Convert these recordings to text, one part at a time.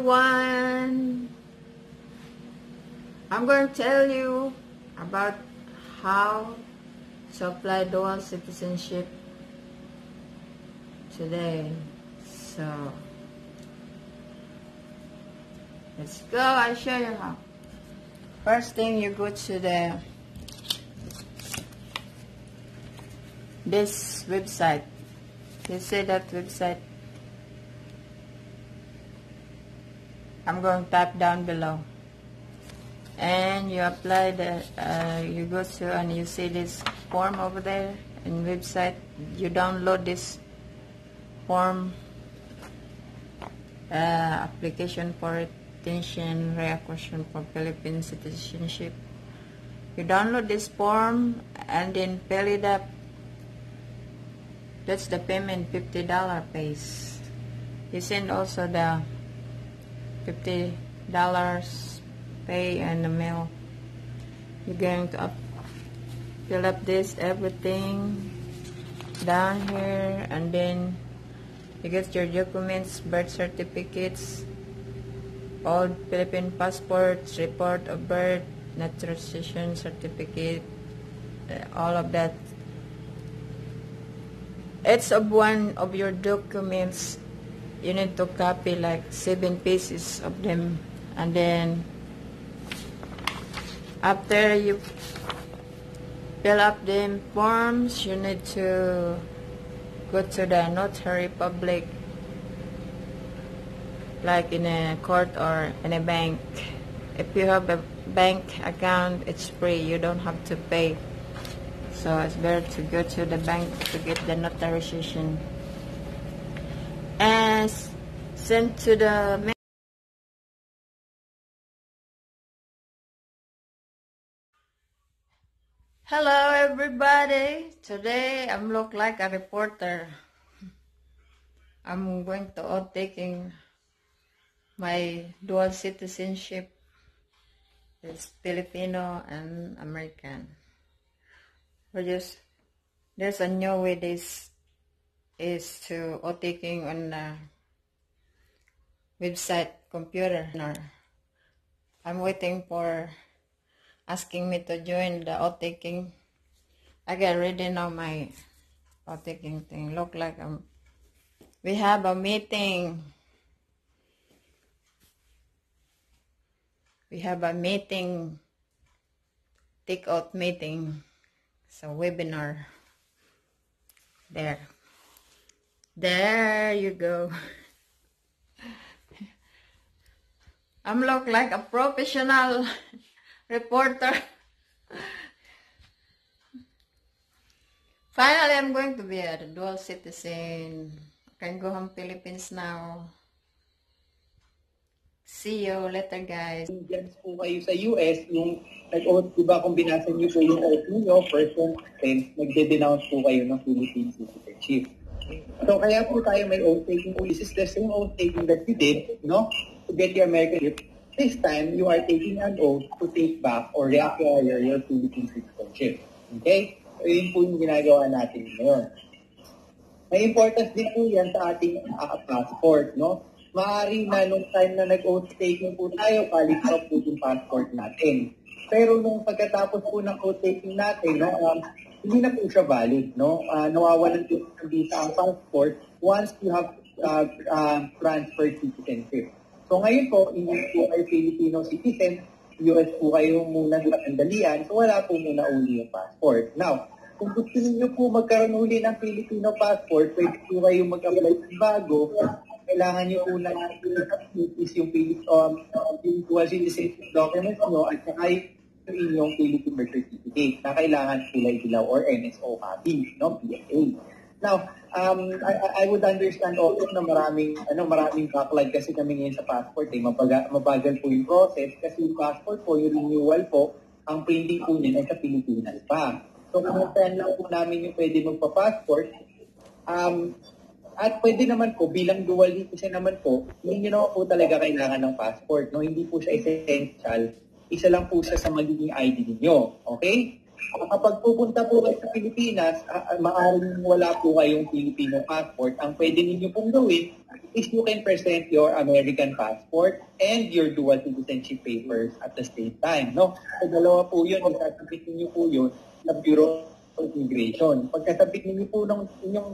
everyone. I'm going to tell you about how to apply dual citizenship today. So let's go. I'll show you how. First thing, you go to this website. You see that website? I'm going to type down below, and you apply you go to and you see this form over there in website. You download this form, application for retention reacquisition for Philippine citizenship. You download this form and then fill it up. That's the payment, $50 pays. You send also the $50 pay and the mail. You're going to fill up this everything down here, and then you get your documents, birth certificates, all Philippine passports, report of birth, naturalization certificate, all of that. Each of one of your documents, you need to copy like 7 pieces of them, and then after you fill up the forms, you need to go to the notary public, like in a court or in a bank. If you have a bank account, it's free, you don't have to pay. So it's better to go to the bank to get the notarization and send to the mail. Hello everybody, today I'm look like a reporter. I'm going to taking my dual citizenship. It's Filipino and American. There's a new way this is to taking on the website computer. I'm waiting for asking me to join the taking. I get ready now my taking thing. Look like we have a meeting. We have a meeting. Take out meeting. So webinar. There you go. I'm look like a professional reporter. Finally, I'm going to be a dual citizen. I can go home Philippines now. See you later, guys. Diyan po kayo sa US, yung nag-oath, diba kung binasa niyo po yung oath niyo, first and nagde-denounce po kayo ng Philippine citizenship. So kaya po tayo may oath taking. This is the same oath taking that you did, no? To get your American citizenship. This time, you are taking an oath to take back or reacquire your Philippine citizenship. Okay? So yun po yung ginagawa natin ngayon. May importance din po yan sa ating passport, no? Maaari na nung time na nag-oath taking po tayo, valid pa po yung passport natin. Pero nung pagkatapos po ng oath taking natin, no, hindi na po siya valid, no? Nawawalan po ng visa ang passport once you have transferred citizenship. So ngayon po, hindi po kayo Filipino citizen, US po kayo muna sa sandalian, so wala po muna uli yung passport. Now, kung gusto niyo po magkaroon uli ng Filipino passport, pwede po kayo mag-apply ng bago. Kailangan nyo una is yung dual citizenship documents nyo at saka yung inyong Philippine birth certificate na kailangan kulay dilaw or NSO copy, no? PSA. Now, I would understand also na maraming backlog kasi kami ngayon sa passport. Mabagal po yung process kasi yung passport po, yung renewal po, ang printing po niyan ay sa Pilipinas pa. So, kung saan lang po namin yung pwede magpa-passport, at pwede naman po, bilang dual citizen naman po, hindi nyo naman po talaga kailangan ng passport. No? Hindi po siya essential. Isa lang po siya sa magiging ID ninyo. Okay? Kapag pupunta po kayo sa Pilipinas, maaaring wala po kayong Filipino passport. Ang pwede ninyo pong gawin is you can present your American passport and your dual citizenship papers at the same time. No? So, dalawa po yun. Isasabit ninyo po yun sa Bureau of Immigration. Pagkasabit ninyo po ng inyong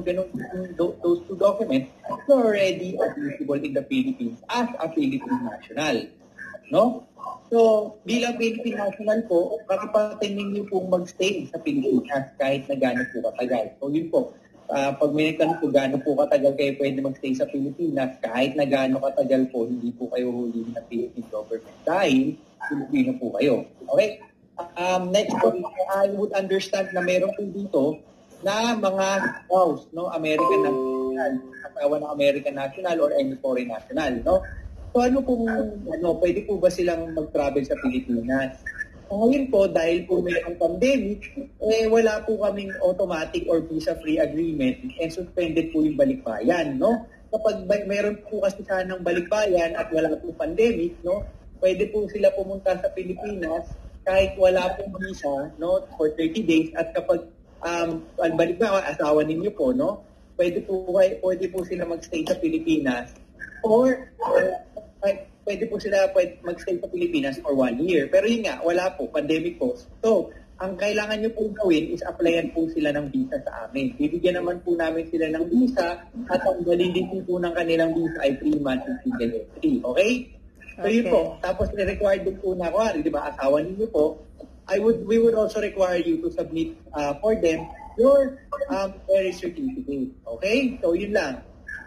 those two documents, you're already admissible in the Philippines as a Philippine national. No? So, bilang Philippine national po, karapatan ninyo pong mag-stay sa Pilipinas kahit na gano'n po katagal. So, yun po. Pag may nagtanong po gano'n po katagal kayo pwede mag-stay sa Pilipinas, kahit na gano'n katagal po, hindi po kayo huli ng Philippine government dahil Pilipino po kayo. Okay? Next po, I would understand na meron po dito na mga spouse, no? American national, asawa ng American national or any foreign national, no? So pwede po ba silang mag-travel sa Pilipinas? Ngayon po, dahil po mayroong pandemic, wala po kaming automatic or visa-free agreement and suspended po yung balikbayan, no? Kapag mayroon po kasi sanang balikbayan at wala po pandemic, no? Pwede po sila pumunta sa Pilipinas kahit wala pong visa, no? For 30 days at kapag balikbayan, asawa ninyo po, no? Pwede po sila mag-stay sa Pilipinas or pwede po sila mag-stay sa Pilipinas for 1 year. Pero yun nga, wala po, pandemic po. So, ang kailangan nyo po gawin is applyan po sila ng visa sa amin. Bibigyan naman po namin sila ng visa at ang validity po ng kanilang visa ay 3 months in single entry. Okay? So yun po. Tapos required din po na, di ba, asawa ninyo po, we would also require you to submit for them your marriage certificate. Okay? So yun lang.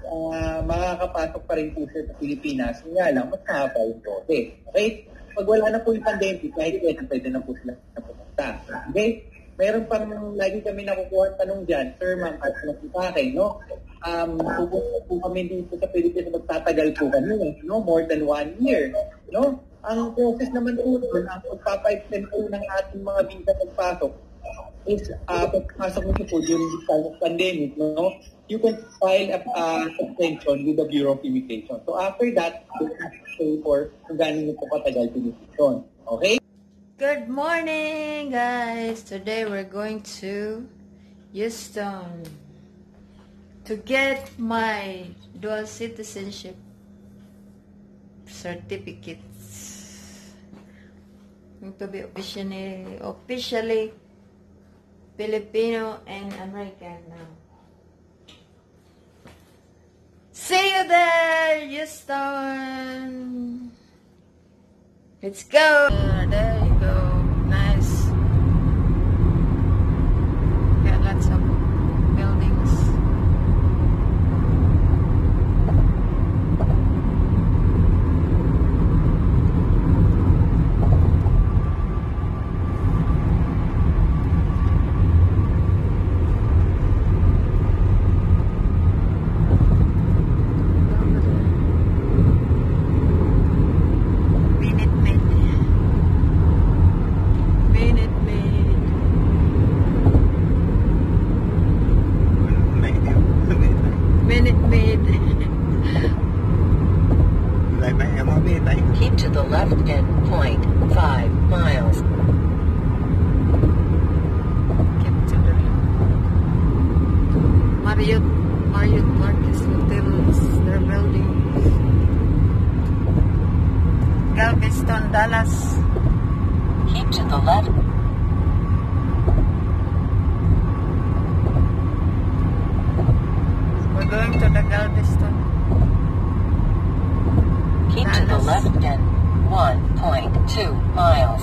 Makakapasok pa rin po siya sa Pilipinas. Nga lang, mas mahaba yung prote. Okay? Pag wala na po yung pandemic, kahit pwede na po sila napupunta. Okay? Meron pang lagi kami nakukuha tanong dyan, Sir, ma'am, at nakita kayo, no? Pupunta po kami dito sa Pilipinas, magtatagal po kami, no? More than 1 year, no? Ang process naman po doon, ang pagpapa-extend po ng ating mga visa pagpasok is pagpasok nito po during this time of pandemic, no? You can file a extension with the Bureau of Immigration. So after that, you have to pay for kung gano'n nyo po katagal immigration. Okay? Good morning, guys! Today we're going to Houston to get my dual citizenship certificates. Going to be officially Filipino and American now. See you there, Houston! Let's go! There you go. Nice. Got lots of buildings. Keep to the left and 0.5 miles. Keep to the Marriott Marcus Hotels, their building. Galveston, Dallas. Keep to the left. We're going to the Galveston. Keep to the left and 1.2 miles.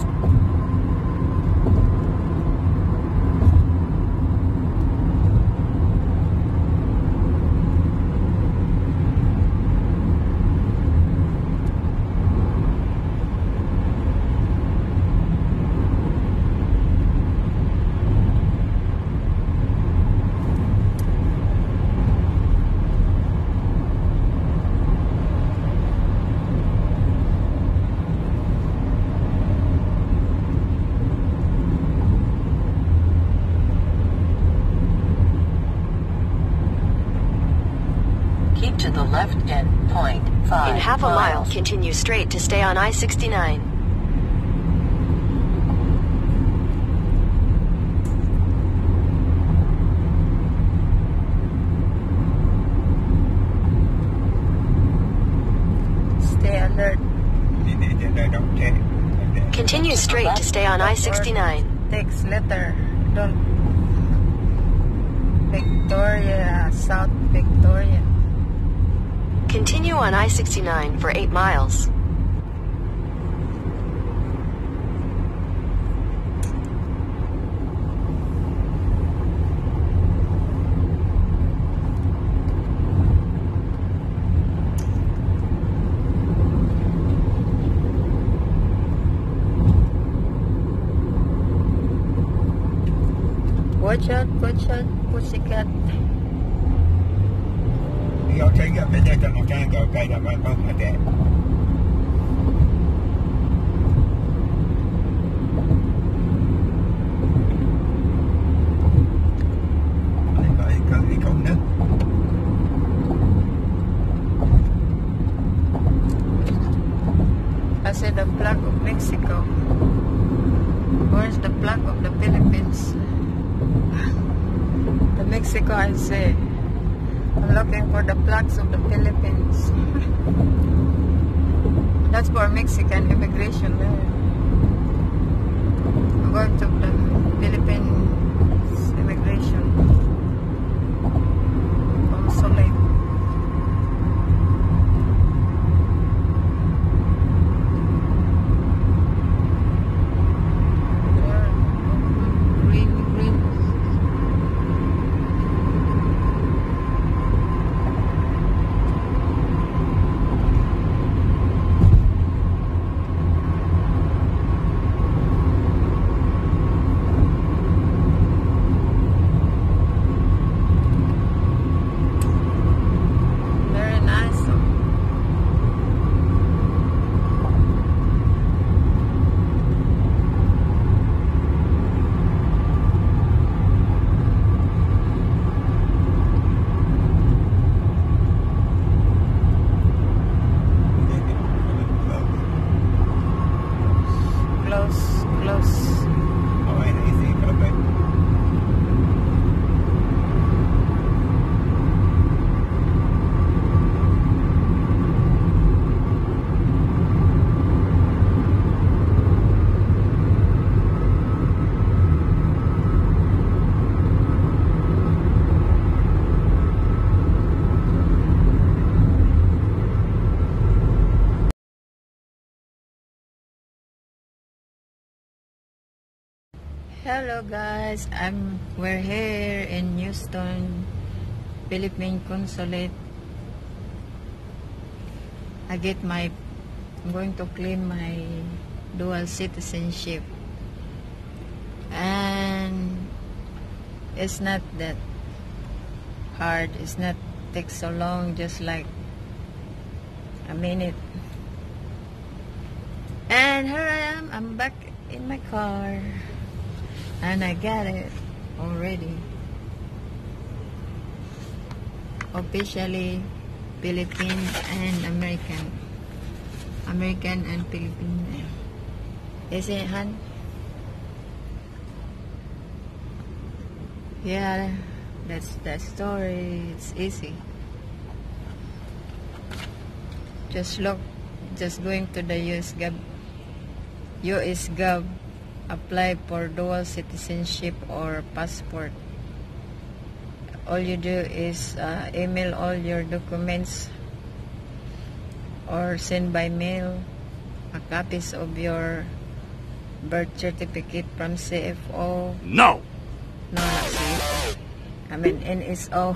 To the left and 0.5 In half a mile, miles. continue straight to stay on I-69. don't take. Continue straight to stay on I-69. Takes letter. Don't. Victoria, South Victoria. Continue on I-69 for 8 miles. Watch out, pussycat. Yo take up the deck on the can go guide up my boat my deck. I said the flag of Mexico. Where's the flag of the Philippines? The Mexico, I say. I'm looking for the flags of the Philippines. That's for Mexican immigration there. I'm going to the Philippines immigration consulate. Hello guys, we're here in Houston, Philippine Consulate. I'm going to claim my dual citizenship, and it's not that hard. It's not take so long, just like a minute. And here I am. I'm back in my car. And I got it already. Officially Philippine and American. American and Philippine. Is it, Han? Yeah, that's that story. It's easy. Just going to the US Gov. Apply for dual citizenship or passport. All you do is email all your documents or send by mail copies of your birth certificate from CFO. No, not CFO. I mean NSO.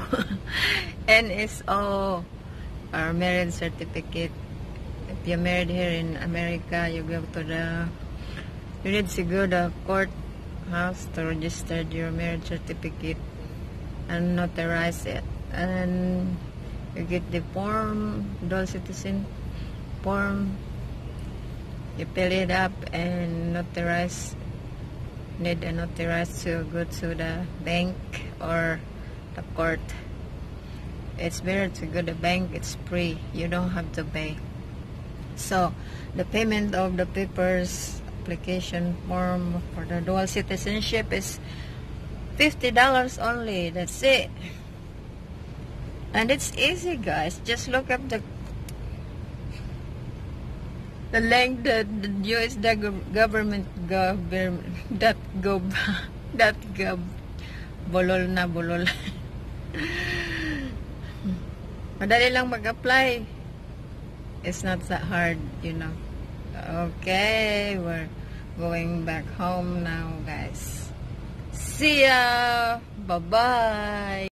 NSO or marriage certificate. If you're married here in America, you go to you need to go to the courthouse to register your marriage certificate and notarize it. And you get the form, dual citizen form. You fill it up and notarize. Need a notarize to go to the bank or the court. It's better to go to the bank. It's free. You don't have to pay. So the payment of the papers, application form for the dual citizenship is $50 only. That's it. And it's easy, guys. Just look up The link, the US government that gov that gov bolol na bolol. Madali lang mag-apply. It's not that hard, you know. Okay, we're going back home now, guys. See ya. Bye-bye.